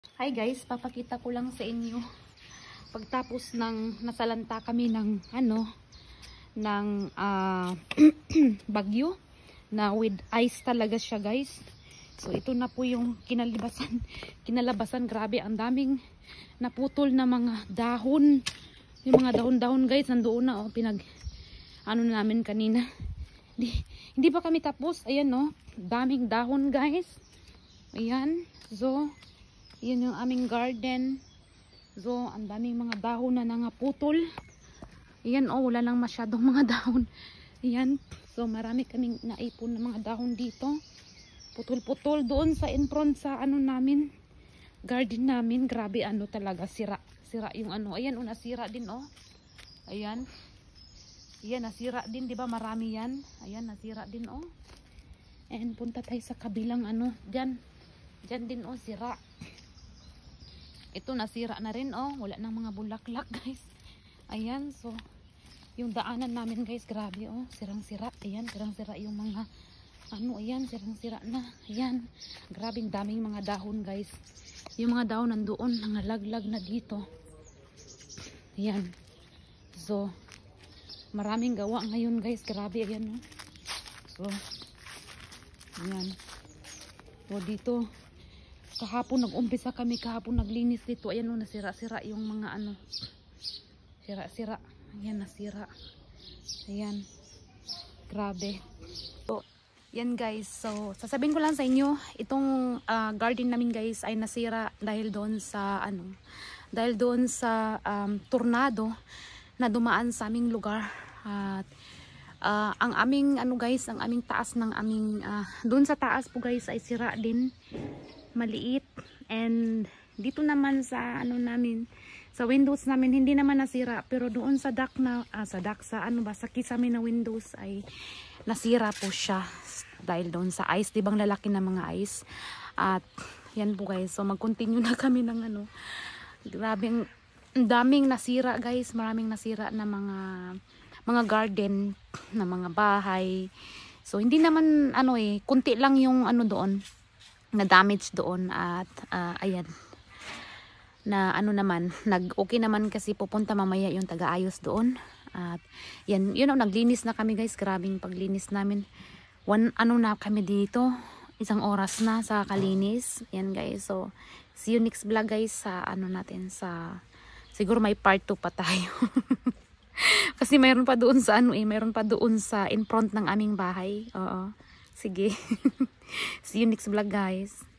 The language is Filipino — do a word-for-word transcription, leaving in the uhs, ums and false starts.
Hi guys, papakita ko lang sa inyo pagtapos ng nasalanta kami ng ano ng uh, bagyo na with ice talaga siya guys. So ito na po yung kinalabasan kinalabasan grabe, ang daming naputol na mga dahon, yung mga dahon-dahon guys nandoon na oh, pinag ano namin kanina. Hindi, hindi pa kami tapos, ayan no, daming dahon guys, ayan. So yun yung aming garden. So, ang daming mga dahon na nangaputol. Ayan, oh, wala lang masyadong mga dahon. Ayan. So, marami kaming naipon ng mga dahon dito. Putol-putol doon sa in front sa ano namin, garden namin. Grabe, ano talaga, sira. Sira yung ano. Ayan, oh, nasira din, oh. Ayan. Ayan, nasira din, di ba? Marami yan. Ayan, nasira din, oh. And punta tayo sa kabilang ano. Diyan. Diyan din, oh, sira. Ito nasira na rin, oh, wala nang mga bulaklak guys. Ayan, so yung daanan namin guys, grabe, oh, sirang-sira. Ayan, sirang-sira yung mga ano, ayan, sirang-sira na. Ayan, grabing daming mga dahon guys. Yung mga dahon nandoon, nangalaglag na dito. Ayan, so maraming gawa ngayon guys, grabe. Ayan, oh. So ayan, so dito kahapon nag-umpisa kami, kahapon naglinis dito. Ayan o, nasira-sira yung mga ano, sira-sira. Ayan, nasira. Ayan, grabe. So, yan guys. So, sasabihin ko lang sa inyo, itong uh, garden namin guys ay nasira dahil doon sa ano, dahil doon sa um, tornado na dumaan sa aming lugar. At uh, ang aming ano guys, ang aming taas ng aming uh, doon sa taas po guys ay sira din, maliit. And dito naman sa ano namin, sa windows namin hindi naman nasira, pero doon sa dock na ah, sa dock sa ano ba sa kisame na windows ay nasira po siya dahil doon sa ice, di bang lalaki na mga ice. At yan po guys, so mag-continue na kami ng ano, grabing daming nasira guys, maraming nasira na mga mga garden na mga bahay. So hindi naman ano eh, kunti lang yung ano doon na damage doon. At uh, ayan, na ano naman, nag okay naman kasi pupunta mamaya yung taga-ayos doon. At yan, yun know, naglinis na kami guys, grabing paglinis namin. One ano na kami dito, isang oras na sa kalinis. Yan guys, so see you next vlog guys sa ano natin, sa siguro may part two pa tayo. Kasi mayroon pa doon sa ano eh, mayroon pa doon sa in front ng aming bahay. Oo. Sige. See you next vlog guys.